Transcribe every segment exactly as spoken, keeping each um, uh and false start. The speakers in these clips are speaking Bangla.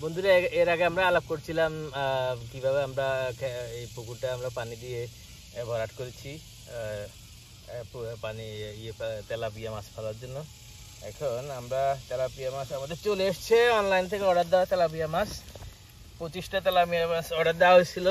বন্ধুরা, এর আগে আমরা আলাপ করছিলাম কিভাবে আমরা এই পুকুরটা আমরা পানি দিয়ে ভরাট করেছি পানি ইয়ে তেলাপিয়া মাছ ফেলার জন্য। এখন আমরা তেলাপিয়া মাছ আমাদের চলে এসছে, অনলাইন থেকে অর্ডার দেওয়া তেলাপিয়া মাছ। পঁচিশটা তেলাপিয়া মাছ অর্ডার দেওয়া হয়েছিল।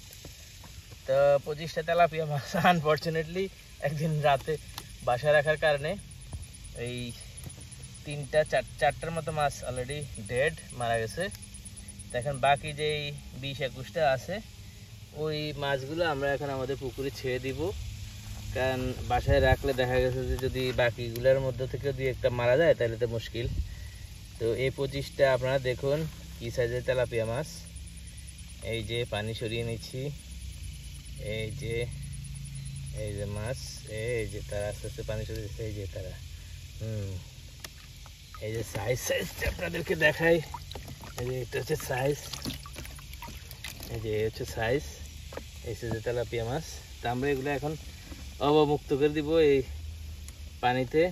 তো পঁচিশটা তেলাপিয়া মাছ আনফর্চুনেটলি একদিন রাতে বাসায় রাখার কারণে এই তিনটা চার চারটার মতো মাছ অলরেডি ডেড মারা গেছে। এখন বাকি যে বিশ একুশটা আছে ওই মাছগুলো আমরা এখন আমাদের পুকুরে ছেড়ে দিব, কারণ বাসায় রাখলে দেখা গেছে যে যদি বাকিগুলোর মধ্যে থেকে দুই একটা মারা যায় তাহলে তো মুশকিল। তো এই পঁচিশটা আপনারা দেখুন কি সাইজের তেলাপিয়া মাছ। এই যে পানি সরিয়ে নিচ্ছি, এই যে এই যে মাছ, এই যে তারা আস্তে আস্তে পানি সরিয়ে দিচ্ছে, এই যে তারা হুম এই যে সাইজ সাইজটা আপনাদেরকে দেখাই। এই যে এটা হচ্ছে সাইজ, এই যে হচ্ছে সাইজ, এই যে তেলাপিয়া মাছ। তা আমরা এগুলো এখন অবমুক্ত করে দিব এই পানিতে।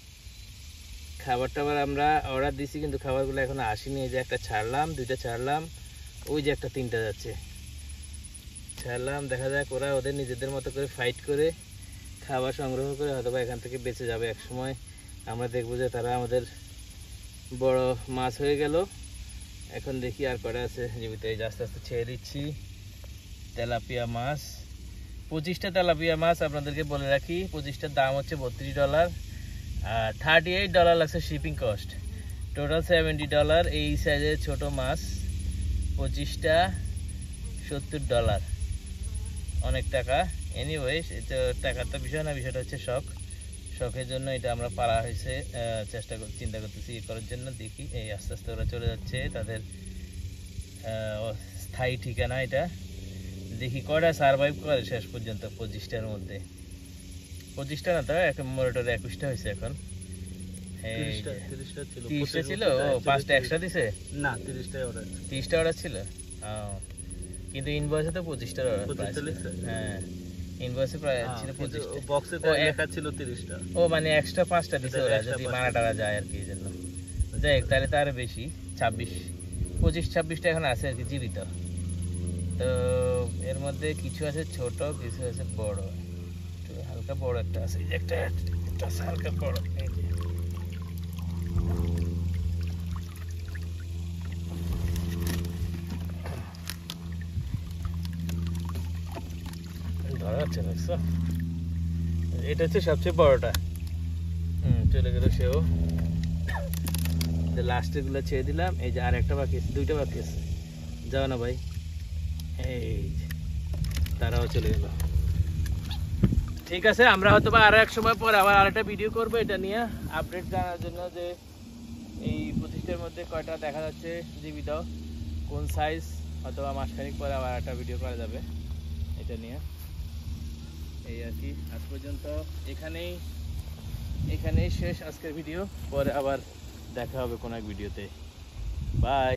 খাবার টাবার আমরা অর্ডার দিছি কিন্তু খাবারগুলো এখন আসেনি। এই যে একটা ছাড়লাম, দুইটা ছাড়লাম, ওই যে একটা তিনটা যাচ্ছে ছাড়লাম। দেখা যাক ওরা ওদের নিজেদের মতো করে ফাইট করে খাবার সংগ্রহ করে হয়তো বা এখান থেকে বেঁচে যাবে এক সময়। আমরা দেখবো যে তারা আমাদের বড় মাছ হয়ে গেল। এখন দেখি আর কটা আছে জীবিত। এই যে আস্তে আস্তে ছেড়ে দিচ্ছি তেলাপিয়া মাছ। পঁচিশটা তেলাপিয়া মাছ আপনাদেরকে বলে রাখি, পঁচিশটার দাম হচ্ছে বত্রিশ ডলার আর থার্টি এইট ডলার লাগছে shipping cost, total seventy dollar. এই সাইজের ছোট মাছ পঁচিশটা সত্তর ডলার, অনেক টাকা। এনিওয়েজ এটা টাকার তো বিষয় না, বিষয়টা হচ্ছে শখ। শখের জন্য এটা আমরা পালা হয়েছে, চেষ্টা কর চিন্তা করতেছি ইয়ে করার জন্য। দেখি এই আস্তে আস্তে ওরা চলে যাচ্ছে তাদের স্থায়ী ঠিকানা। এটা দেখি কয়টা সারভাইভ করে শেষ পর্যন্ত। পঁচিশটার মধ্যে পঁচিশটা না, তো এখন মোটামুটি একুশটা হয়েছে এখন। তিরিশটা ছিল, ও পাঁচটা এক্সট্রা দিছে না, তিরিশটা অর্ডার তিরিশটা অর্ডার ছিল। কিন্তু ইনভয়েসে তো পঁচিশটার অর্ডার। হ্যাঁ, ইনভয়েসে প্রায় ছিল পঁচিশটা, বক্সে তো লেখা ছিল তিরিশটা। ও মানে এক্সট্রা পাঁচটা দিছে ওরা যদি মারা টারা যায় আর কি, এই জন্য। যাই হোক, তাহলে তো আরো বেশি, ছাব্বিশ পঁচিশ ছাব্বিশটা এখন আছে আর কি জীবিত। তো এর মধ্যে কিছু আছে ছোট, কিছু আছে বড়, একটু হালকা বড় একটা আছে, একটা একটা আছে হালকা বড়। এই যে ধরা যাচ্ছে, দেখছো? এটা হচ্ছে সবচেয়ে বড়টা। হুম চলে গেল সেও। লাস্টের গুলো ছেড়ে দিলাম। এই যে আর একটা বাকি আছে, দুইটা বাকি আছে। যাও না ভাই, এই তারাও চলে গেল। ঠিক আছে, আমরা হয়তো বা আরো এক সময় পরে আবার আরেকটা ভিডিও করবো এটা নিয়ে, আপডেট জানার জন্য যে এই পঁচিশটার মধ্যে কয়টা দেখা যাচ্ছে জীবিত, কোন সাইজ। হয়তো বা মাসখানিক পরে আবার একটা ভিডিও করা যাবে এটা নিয়ে। এই আর কি, আজ পর্যন্ত এখানেই এখানেই শেষ আজকের ভিডিও। পরে আবার দেখা হবে কোনো এক ভিডিওতে। বাই।